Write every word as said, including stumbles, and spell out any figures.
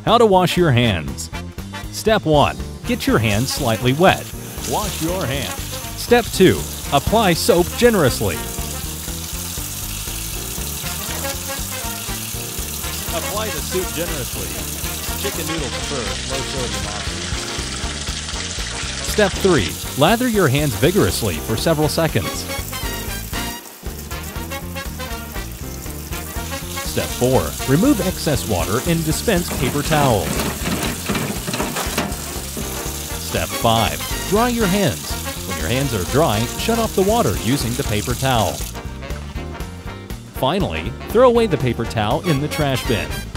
How to wash your hands. Step one. Get your hands slightly wet. Wash your hands. Step two. Apply soap generously. Apply the soup generously. Chicken noodles first, low sodium option. Step three. Lather your hands vigorously for several seconds. Step four. Remove excess water and dispense paper towels. Step five. Dry your hands. When your hands are dry, shut off the water using the paper towel. Finally, throw away the paper towel in the trash bin.